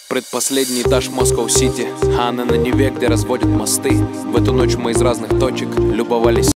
Предпоследний этаж Москва-Сити, а она на Неве, где разводят мосты. В эту ночь мы из разных точек любовались.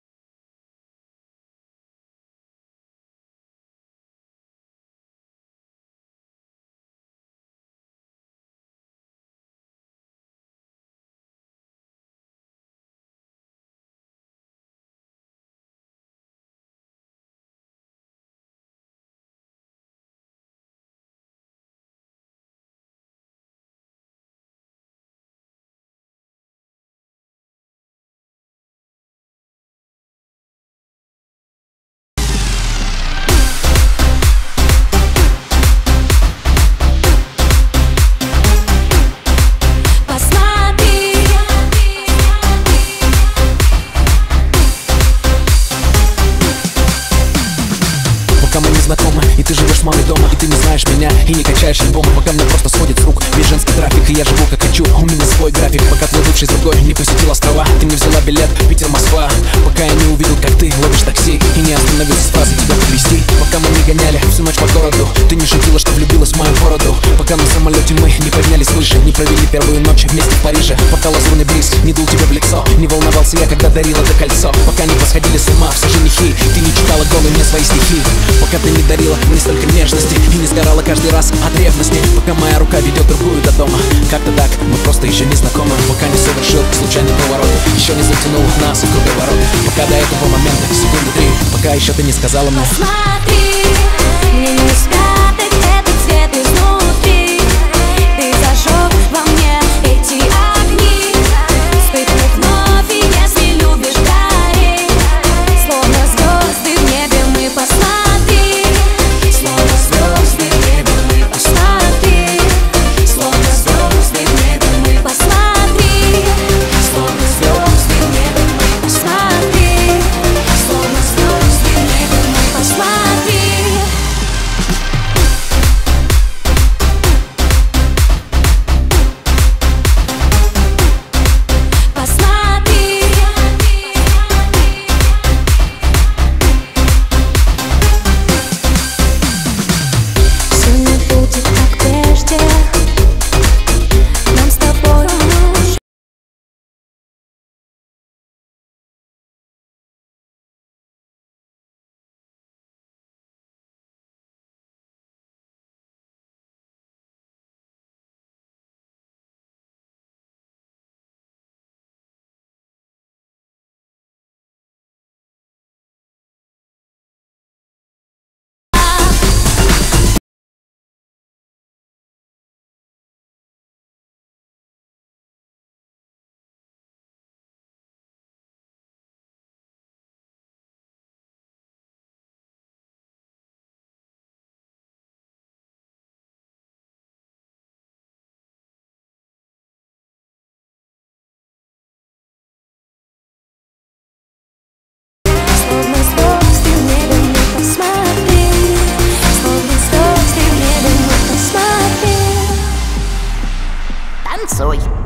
Пока мы не знакомы, и ты живешь с мамой дома, и ты не знаешь меня, и не качаешь альбомы. Пока мне просто сходит с рук весь женский трафик, и я живу как хочу, у меня свой график. Пока твой бывший с другой не посетил острова, ты мне взяла билет Питер-Москва. Пока я не увидел, как ты ловишь такси, и не остановился с фразой тебя подвезти. Пока мы не гоняли всю ночь по городу, ты не шутила, что влюбилась в мою бороду. Пока на самолете мы не поднялись выше, не провели первую ночь вместе в Париже. Пока лазурный бриз не дул тебе в лицо, не волновался я, когда дарила это кольцо. Пока не посходили с ума все женихи, ты не читала голые мне свои стихи. Пока ты не дарила мне столько нежности и не сгорала каждый раз от ревности. Пока моя рука ведет другую до дома, как-то так, мы просто еще не знакомы. Пока не совершил случайный поворот, еще не затянул нас в круговорот. Пока до этого момента секунды 3, пока еще ты не сказала мне: посмотри, мне не спрятать этот цвет изнутри. Ты зажег во мне эти огни, вспыхнув вновь, и если любишь, гори. Словно звезды в небе мы, посмотри. Словно звезды в небе мы, посмотри. Словно звезды в небе мы, посмотри. Словно звезды в небе мы, посмотри. Словно звезды в небе мы, посмотри. Все не будет как прежде. Нам с тобой словно звезды в небе мы, посмотри. Словно звезды в небе мы, посмотри. Танцуй.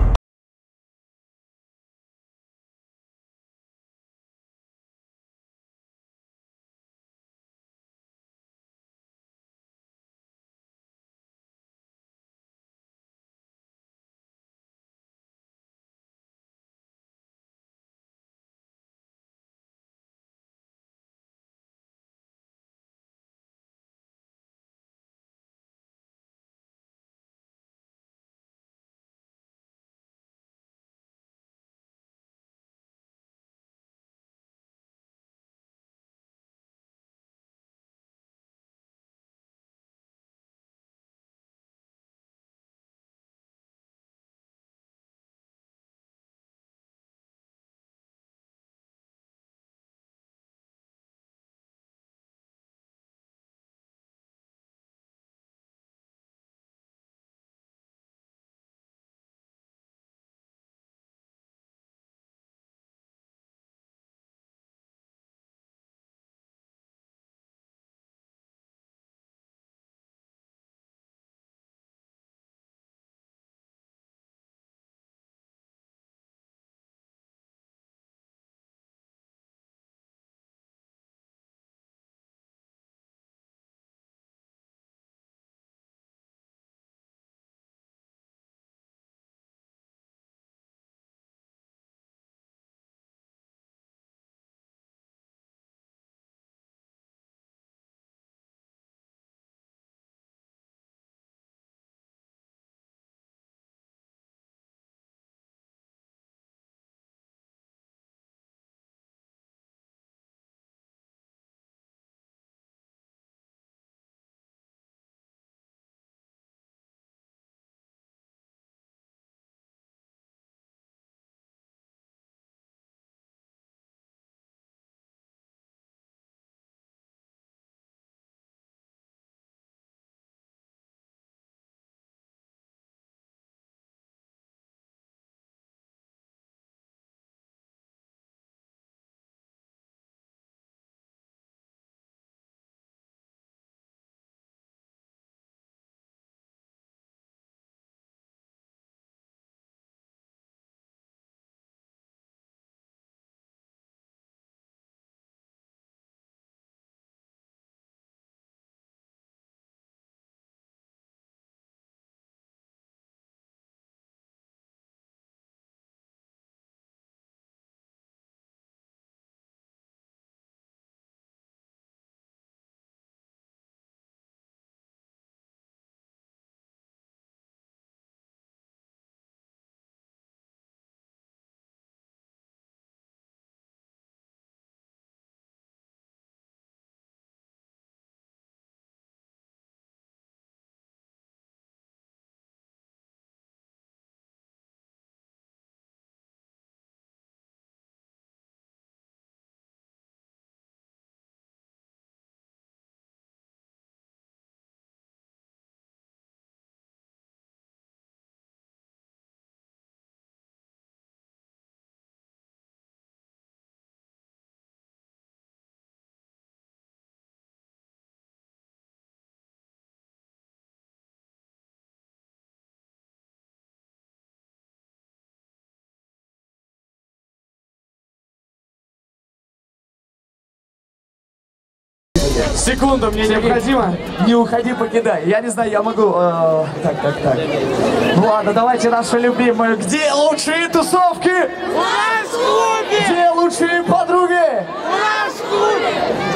Секунду, мне необходимо. Не уходи, покидай. Я не знаю, я могу... Так. Ну ладно, давайте нашу любимую. Где лучшие тусовки? У нас в клубе! Где лучшие подруги? У нас в клубе!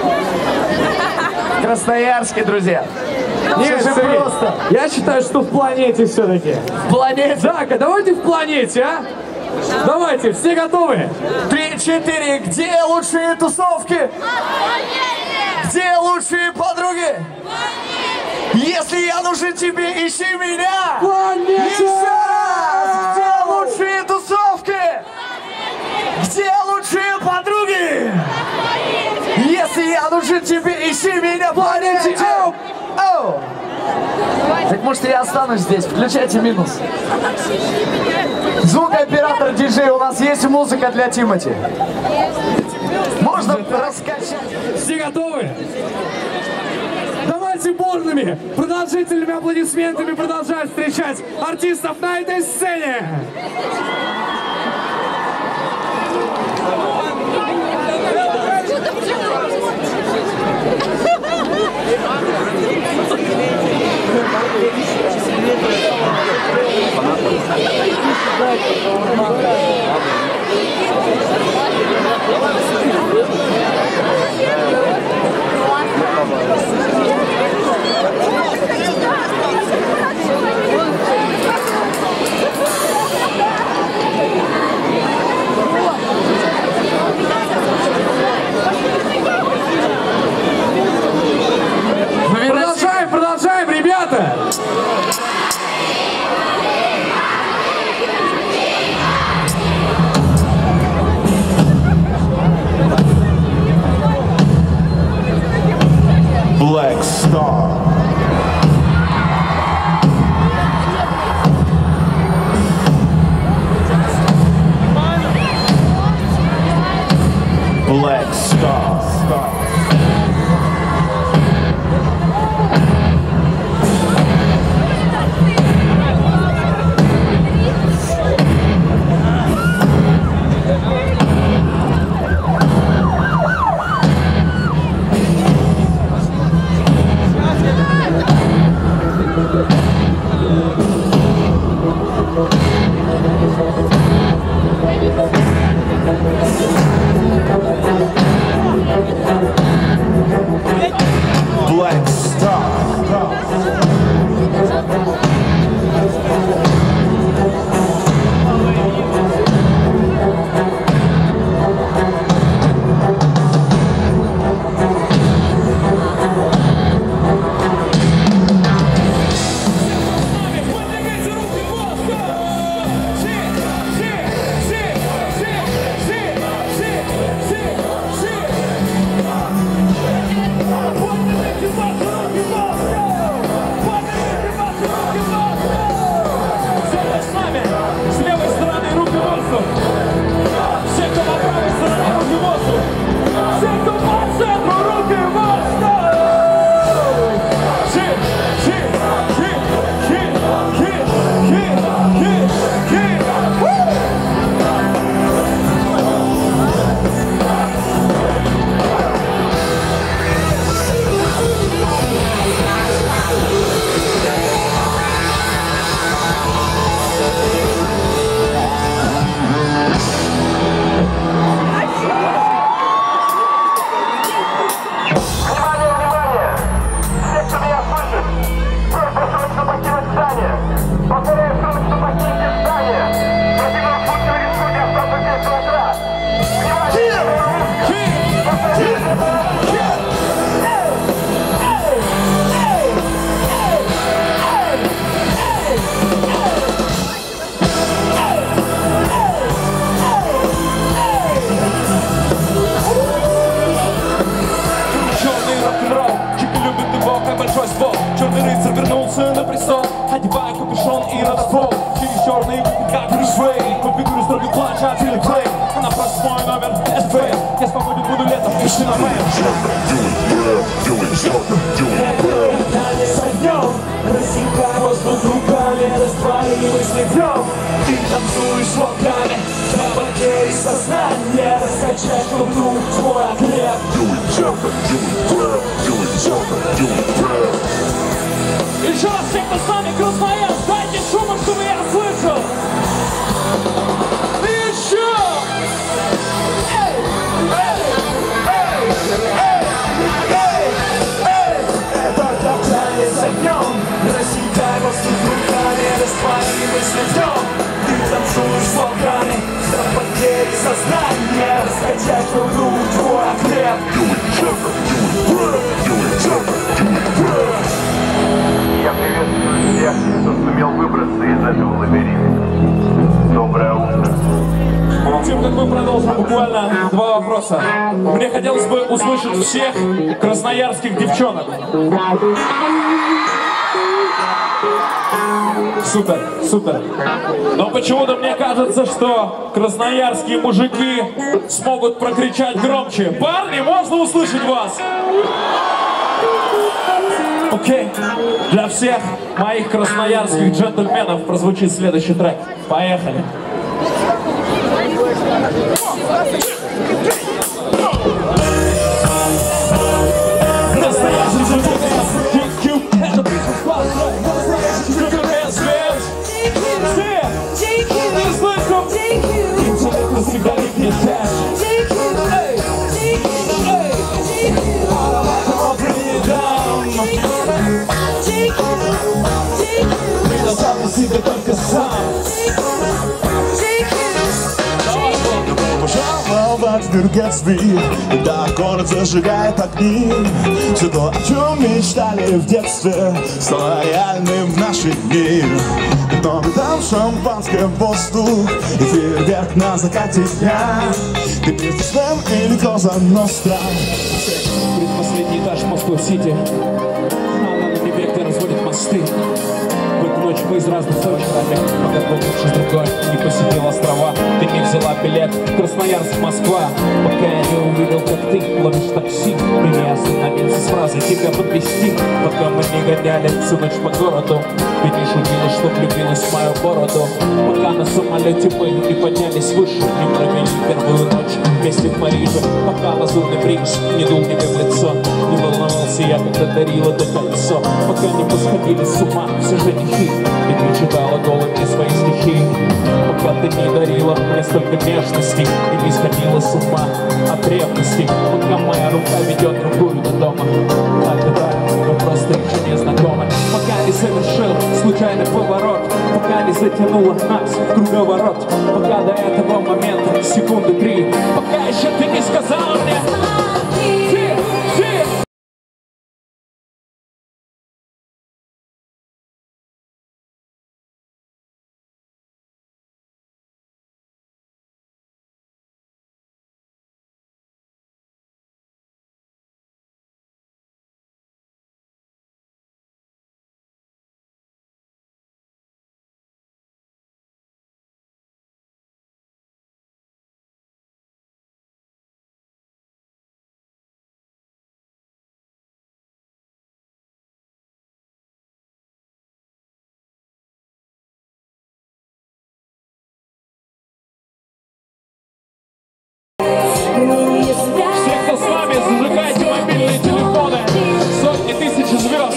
Красноярске, друзья. Нет, Все же Сергей, просто. я считаю, что в планете все-таки. В планете. Так, а давайте в планете, а? Давайте, все готовы? 3-4. Где лучшие тусовки? Где лучшие подруги? Если я нужен тебе, ищи меня. Еще раз. Где лучшие тусовки? Где лучшие подруги? Если я нужен тебе, ищи меня в планете. Оу. Так может я останусь здесь, включайте минус. Звукооператор диджей, у нас есть музыка для Тимати. Можно раскачать. Все готовы? Давайте бурными, продолжительными аплодисментами продолжать встречать артистов на этой сцене. Продолжаем, ребята! Black Star. Black Star. Black Star. Одеваю капюшон и ротофон. Через черные буквы, как Брюс-Вейн. Конфигурю строгий план, или клей. Она просит мой номер СВ. Я свободен буду летом, пиши на мэр. Рассекай воздух руками, растворимый с льдом. Ты танцуешь волками, на потере сознания. раскачать внутрь твой окреп. Еще раз всех, кто с нами, Красноярск, дайте шума, чтобы я слышал. Еще! Это топтание за днем, рассекай воздух руками, распали мысли днем. Ты танцуешь с волками, до потери сознания, раскачать внутрь твой окреп. Я приветствую всех, кто сумел выбраться из этого лабиринта. Доброе утро. Перед тем, как мы продолжим, буквально 2 вопроса. Мне хотелось бы услышать всех красноярских девчонок. Супер, супер. Но почему-то мне кажется, что красноярские мужики смогут прокричать громче. Парни, можно услышать вас? Окей. Для всех моих красноярских джентльменов прозвучит следующий трек. Поехали. Себе только сам. Пожаловать в мир Гэтсби, когда город зажигает огни. Все то, о чем мечтали в детстве, стало реальным в наши дни. Кто-то там шампанское в воздух и фейерверк на закате дня. Ты бизнесмен или Коза Ностра? Предпоследний этаж Москва-Сити. Она на небе, где разводят мосты. В эту ночь мы из разных точек, пока с другой не посетил острова. Ты не взяла билет Красноярск, Москва. Пока я не увидел, как ты ловишь такси. Ты не остановился с фразой тебя подвезти. Пока мы не гоняли всю ночь по городу. Ты не шутила, что влюбилась в мою бороду. Пока на самолете мы не поднялись выше, не провели первую ночь вместе в Париже. Пока лазурный бриз не дул тебе в лицо, не волновался я, когда дарила до колесо. Пока не посходили с ума все женихи, и ты читала голыми свои стихи. Пока ты не дарила мне столько нежности и не сходила с ума от ревности. Пока моя рука ведет другую до дома, так, мы просто еще не знакомы. Пока не совершил случайный поворот, пока не затянула нас в круговорот. Пока до этого момента секунды 3, пока еще ты не сказала мне. Все, кто с нами, зажигайте мобильные телефоны. Сотни тысяч звезд.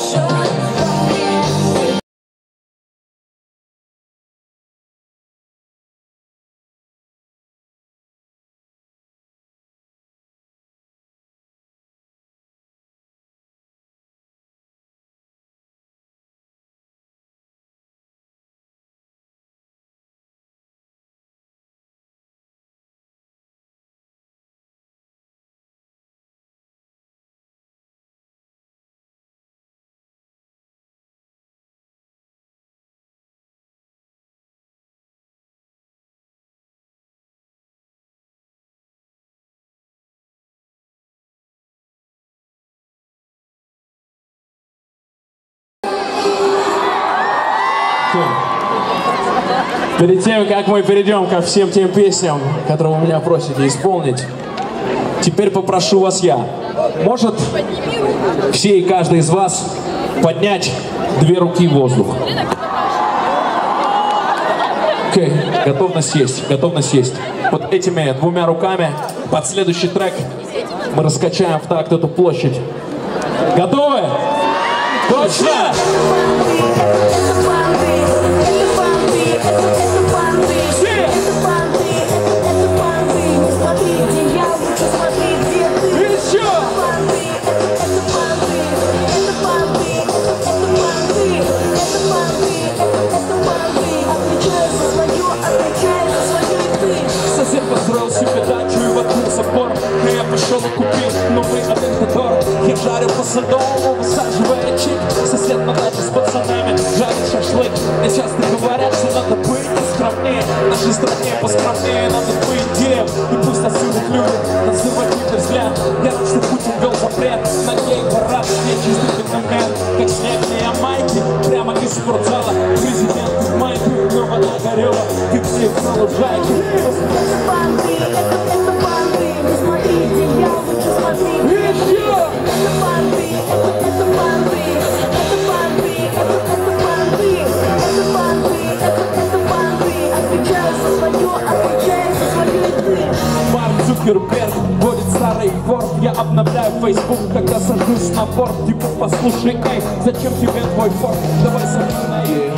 Перед тем, как мы перейдем ко всем тем песням, которые вы меня просите исполнить, теперь попрошу вас я. Может все и каждый из вас поднять 2 руки в воздух? Окей. готовность есть, готовность есть. Вот этими двумя руками под следующий трек мы раскачаем в такт эту площадь. Готовы? Точно? Сосед построил себе дачу и воткнул забор. И я пошел и купил новый атентатор. Я жарю по садовому, высаживая чик. Сосед на даче с пацанами жарит шашлык. Мне часто говорят, что надо быть скромнее. В нашей стране поскромнее надо быть геем. И пусть осудят люди на заводительный взгляд. Я рад, что Путин ввел запрет на гей-парад. Я чувствую момент, как снег на Ямайке. Прямо из спортзала президент в майке. Но вода горела, как снег на лужайке. Марк Цукерберг вводит старый борт. Я обновляю Facebook, когда сажусь на борт. Типа, послушай, эй, зачем тебе твой форт? Давай со мной.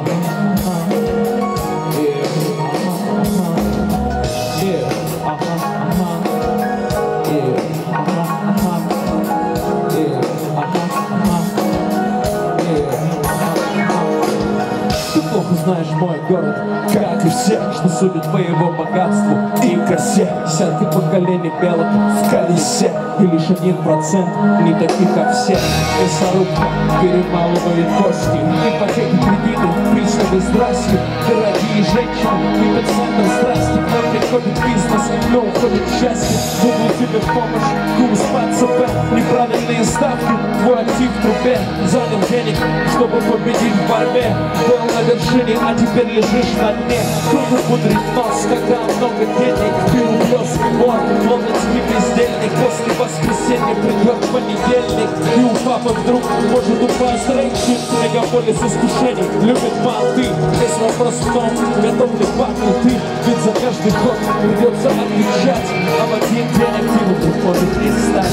Ты плохо знаешь мой город, как и все, что судят по его богатству и красе. Десятки поколений белок в колесе, и лишь 1% не таких, как все. Мясорубка перемалывает кости, ипотеки, кредиты, приставы, здрасте. Дорогие женщины, эпицентр страсти. К нам приходит бизнес, но уходит счастье. Google тебе в помощь, курс по ЦП, неправильные ставки, твой актив в трубе. Занял денег, чтобы победить в борьбе. Был на вершине, а теперь лежишь на дне. Круто пудрит нос, когда много денег. Ты уплёский вор, лондонский бездельник. После воскресенья придет понедельник. И у папы вдруг может упасть рейтинг. Мегаполис искушений любит понты. Весь вопрос в том, готов ли батл ты. Ведь за каждый ход придется отвечать. А в один день активу может не стать.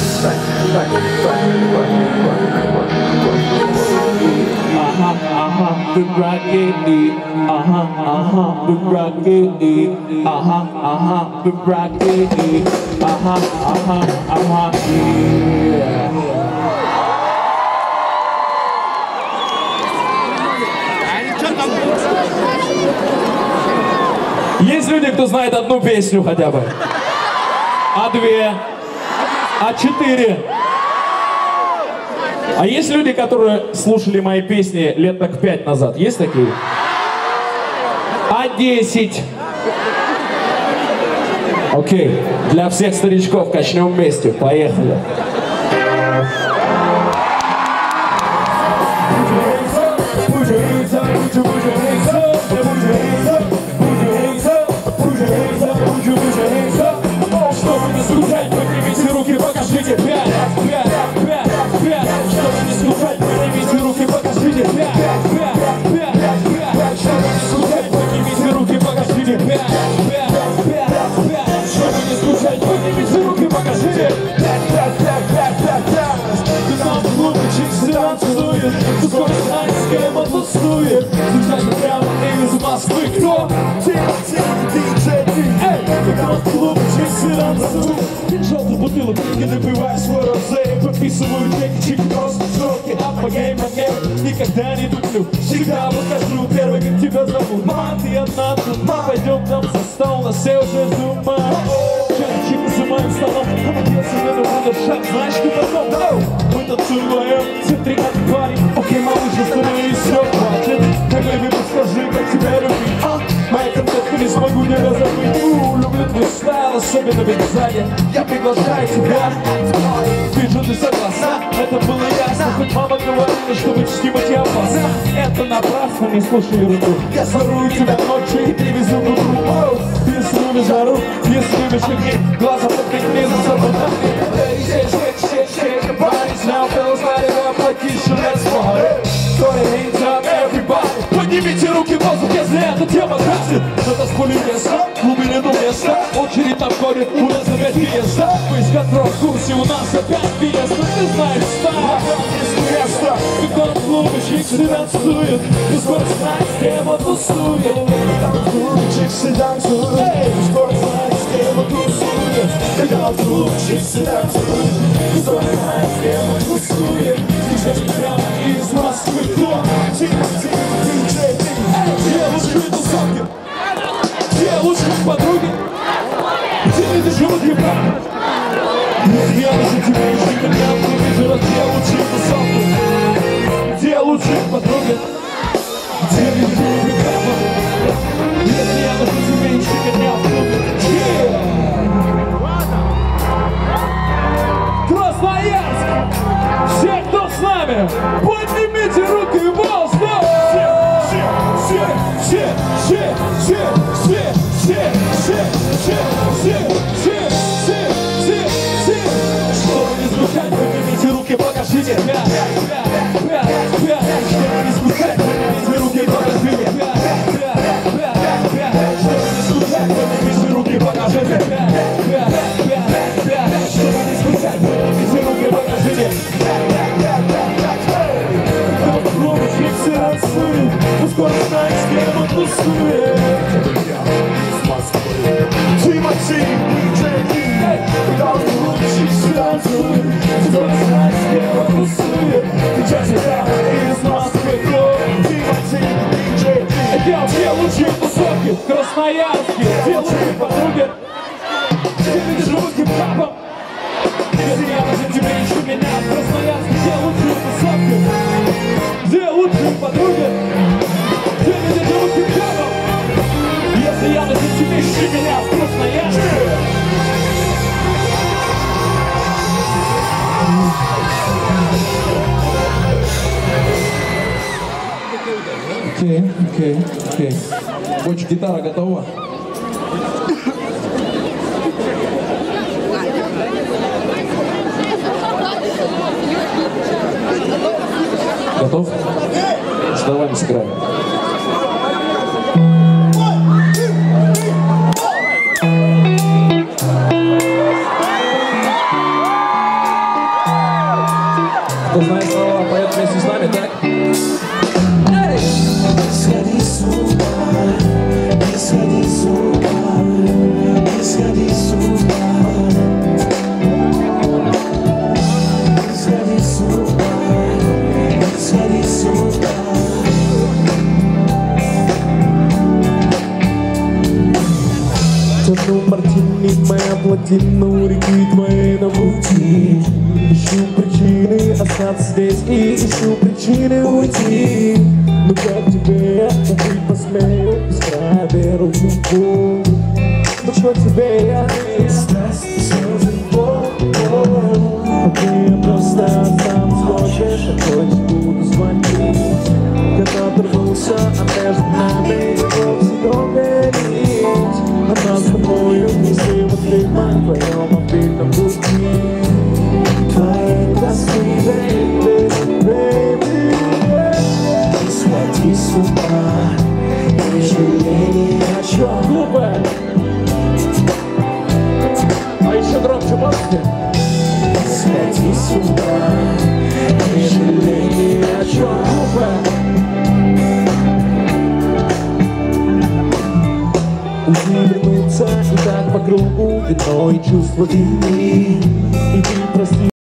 Вы бракеты, вы бракеты, вы бракеты, Есть люди, кто знает одну песню хотя бы? А две? А четыре? А есть люди, которые слушали мои песни лет так 5 назад? Есть такие? А 10? Окей, для всех старичков качнем вместе. Поехали. Чтобы не скучать, поднимите руки, покажите 5, 5, 5, 5. Чтобы не скучать, поднимите руки, покажите 5, 5, 5, 5. Чтобы не скучать, поднимите руки, покажите 5, 5, 5, 5. Чтобы не скучать, поднимите руки, покажите 5, 5, 5, 5, 5. Ты нам в клубе чисто танцует, ты скоро знаешь, с кем он тусует. Слушайте прямо из Москвы, кто? Ты нам в клубе чисто танцует. Желтый бутылок, не допивай свой розе. Подписываю чеки, просто сроки. Апогей, никогда не туплю. Всегда выхожу первый, как тебя зовут. Мама, ты одна тут, пойдем там за стол, на все уже с ума. Чайчик за моим столом, оделся на другой шаг, знаешь, ты потом. Мы танцуем вдвоем, все 13 парень. Окей, малыш, останови, все, хватит. Hey, baby, подскажи, как тебя любить. Моя концертка, не смогу не разобить. Люблю твой стайл, особенно ведь сзади. Я приглашаю тебя. Вижу, ты согласна, это было ясно. Хоть мама говорила, что быть чтимать я опасно. Это напрасно, не слушай ерунду. Я сворую тебя ночью и привезу к утру. Если любишь жару, если любишь огни, глаза подпекни за собой. Shake your bodies now, fellas, light it up like you should. Let's party. Throw your hands up, everybody. Поднимите руки в воздух, если эта тема красит. крутит на танцполе место, в глубине до места. Очередь на входе, у нас опять фиеста. Весь контроль в курсе, у нас опять фиеста. Ты знаешь, что когда клубочек все танцует, и скоро знает, с кем он тусует. Клубочек все танцует, и скоро знает, с кем он тусует. Когда клубочек все танцует, и скоро знает, с кем он тусует. Сейчас прямо из Москвы кто? Где лучшие тусовки? Где лучшие подруги? Где люди живут в Европе? Я лучше тебя ищи меня в телевизоре. Где лучшие тусовки? Где лучшие подруги? Где люди живут в Европе? Если я лучше тебя ищи меня в телевизоре. Красноярск! Все, кто с нами, поднимите руки в воздух! Чтобы не звучать, поднимите руки, покажите! Чтобы не звучать, поднимите руки, покажите! Чтобы не звучать, поднимите руки, покажите! Чтобы не звучать, поднимите руки, покажите! Клубочек все танцует, но скоро знает, с кем он тусует. Тимати, когда клубочек все танцует, скоро знает, с кем он тусует. Сейчас я из Москвы, Тимати, где лучшие тусовки? Красноярске, где лучшие подруги? Где люди живут хип-хопом? Если я возьму тебя, ищи меня в Красноярске, где лучшие тусовки? Где лучшие подруги? Где люди живут хип-хопом? Если я возьму тебя, ищи меня в Красноярске. Окей. Больше гитара готова? Готов? Давай мы сыграем. Кто знает слова, поет вместе с нами, так? Эй! Сходи с ума, не сходи с ума, не сходи с ума. Сходи с ума, сходи с ума. Тяну мартини, моя плотина, реки твои на пути. Ищу причины остаться здесь и ищу причины уйти. Но как тебе я убить посмею, без края беру любовь. Но что тебе я не страсть, слезы, боль. А ты просто сам сможешь, а хоть буду звонить. Когда оторвался, а между нами любовь всегда горит. А нас с тобою неси вот ритма в твоем обидном пути. Твои тоски, baby. Не сходи с ума, не жалей ни о чем. Глупо! А еще громче можете? Не сходи с ума, не жалей ни о чем. Глупо! Уйди, вернуться и так по кругу, вино и чувство вины. И ты прости.